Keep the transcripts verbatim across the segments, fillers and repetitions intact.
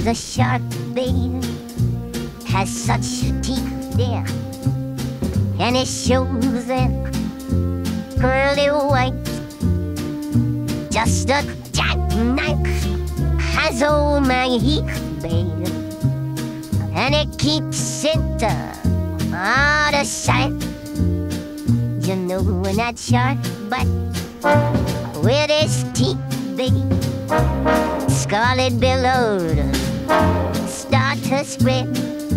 the shark bait has such teeth there, and it shows them pearly white. Just a jackknife has old MacHeath bait, and it keeps it uh, out of sight. You know when that shark bite with his teeth big, Scarlet billows start to spread.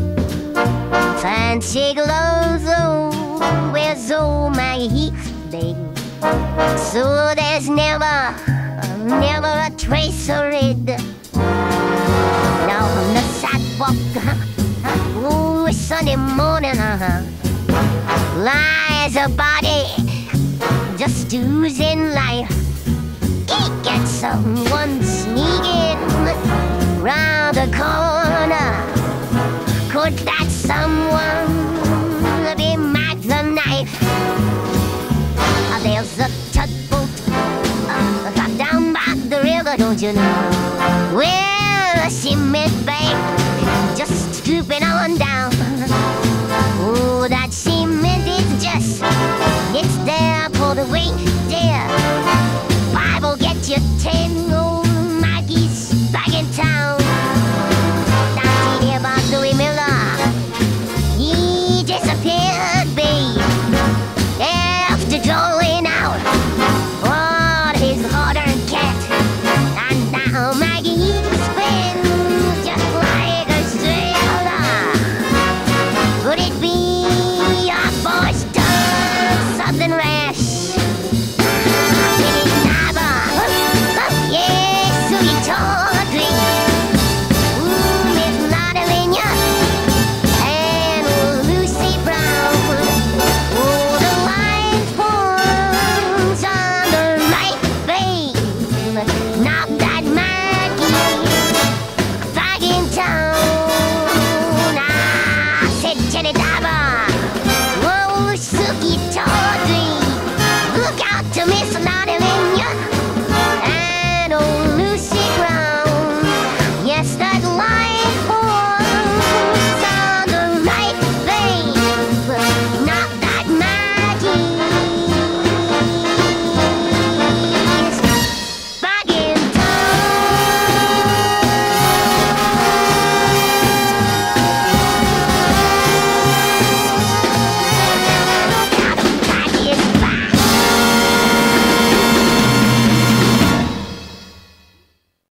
Fancy glows, oh, where's old MacHeath big? So there's never, never a trace of red. Now on the sidewalk, oh, it's Sunday morning, uh-huh, lies a body just oozing life. He gets someone sneaking round the corner. Could that someone be Mack the Knife? Uh, there's a tugboat uh, got down by the river, don't you know? Well, a cement bank just drooping on down. Oh, that cement is just, it's there for the weight, dear. Five will get you ten, old Macky's back in town. Now see about Louie Miller, he disappeared, babe, after drawing out all his hard-earned cat. And now Mackie's been just like a sailor. Could it be our boy's done something rash? Look out to miss